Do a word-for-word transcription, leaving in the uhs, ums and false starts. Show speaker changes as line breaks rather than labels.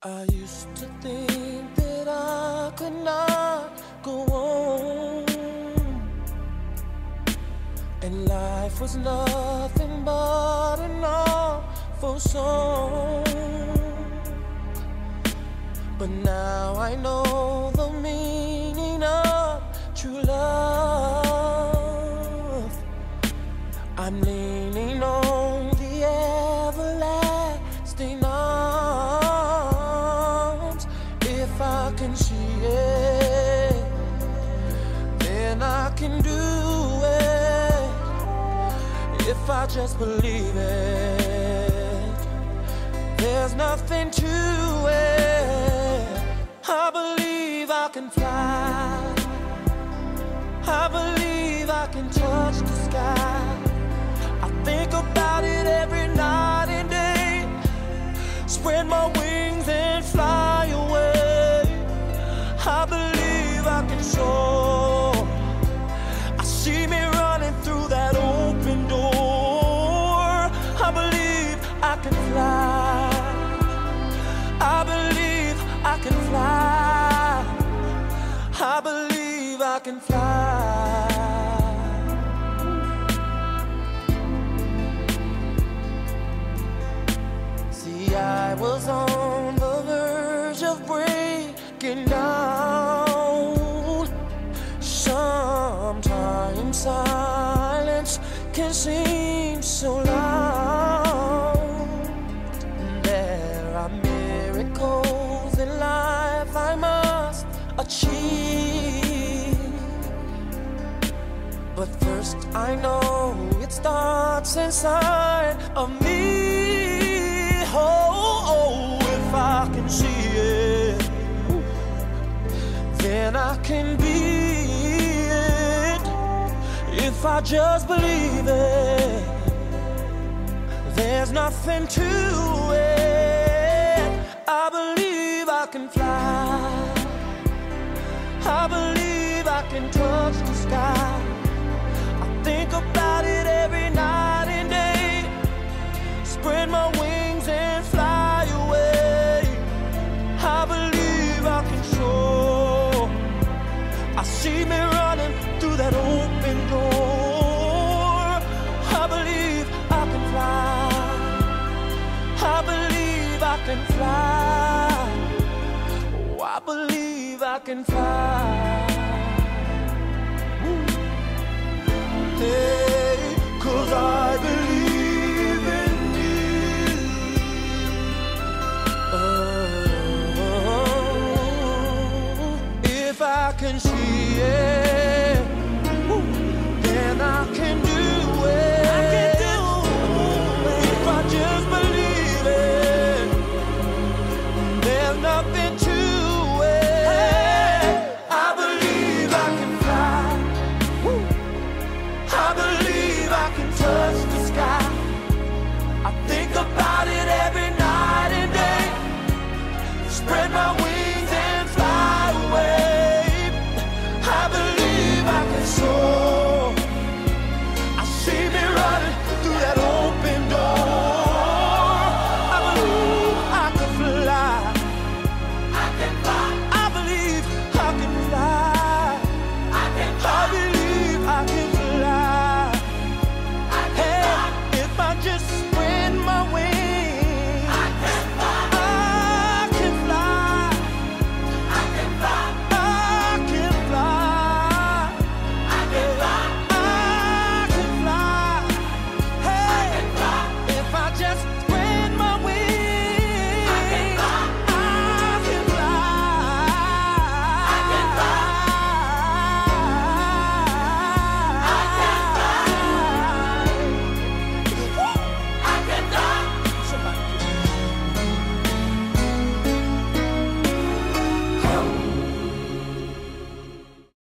I used to think that I could not go on, and life was nothing but an awful song. But now I know the meaning of true love. I'm leaning on the everlasting arms. If I can see it, then I can do it. If I just believe it, there's nothing to it. I believe I can fly. I believe I can touch the sky. I think about it every night and day. Spread my wings and fly away. I believe I can soar. I see me running through that open door. I believe I can fly. I believe I can fly. I believe I can fly. See, I was on the verge of breaking down. Sometimes silence can seem so loud. There are miracles in life I must achieve, but first I know it starts inside of me. Oh, oh, if I can see it, then I can be it. If I just believe it, there's nothing to it. I believe I can fly. I believe I can touch the sky. I think about it every night and day. Spread my wings and fly away. I believe I can soar. I see me running through that open door. I believe I can fly. I believe I can fly. Oh, I believe I can fly. Hey, 'cause I believe in you. Oh, if I can see